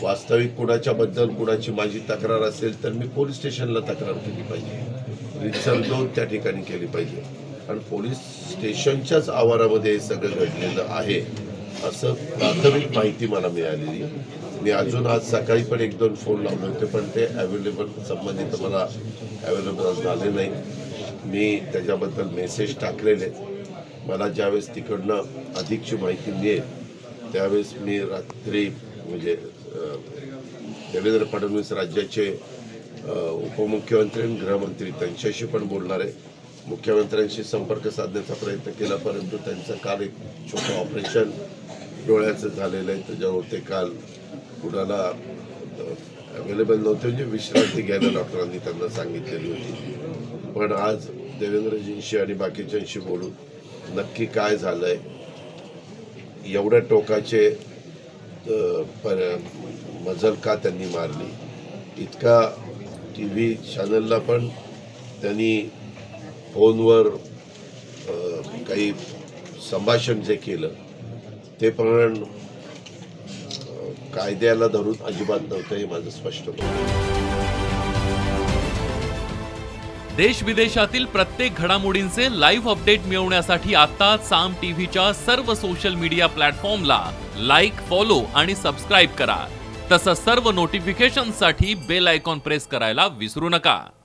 वास्तविक कुणाच्याबद्दल कुणाची माझी तक्रार असेल तर मी पोलीस स्टेशनला तक्रार केली पाहिजे, रीतसर नोंद त्या ठिकाणी केली पाहिजे. कारण पोलीस स्टेशनच्याच आवारामध्ये हे सगळं घडलेलं आहे असं प्राथमिक माहिती मला मिळालेली. मी अजून आज सकाळी पण 1-2 फोन लावले होते, पण ते अवेलेबल संबंधित मला अवेलेबल झाले नाही. मी त्याच्याबद्दल मेसेज टाकलेले. मला ज्यावेळेस तिकडनं अधिकची माहिती मिळेल त्यावेळेस मी रात्री म्हणजे देवेंद्र फडणवीस राज्याचे उपमुख्यमंत्री आणि गृहमंत्री त्यांच्याशी पण बोलणार आहे. मुख्यमंत्र्यांशी संपर्क साधण्याचा प्रयत्न केला, परंतु त्यांचं काल एक छोटं ऑपरेशन डोळ्याचं झालेलं आहे, त्याच्यावर ते काल कुणाला अवेलेबल नव्हते, म्हणजे विश्रांती घ्यायला डॉक्टरांनी त्यांना सांगितलेली होती. पण आज देवेंद्रजींशी आणि बाकीच्यांशी बोलून नक्की काय झालंय, एवढ्या टोकाचे मजल का त्यांनी मारली, इतका TV चॅनलला पण त्यांनी फोनवर काही संभाषण जे केलं ते पण कायद्याला धरून अजिबात नव्हतं, हे माझं स्पष्ट होतं. देश विदेशातील प्रत्येक घडामोडींचे लाईव्ह अपडेट मिळवण्यासाठी आता साम टीव्हीच्या सर्व सोशल मीडिया प्लॅटफॉर्मला लाईक, फॉलो आणि सबस्क्राईब करा. तसंच सर्व नोटिफिकेशनसाठी बेल आयकॉन प्रेस करायला विसरू नका.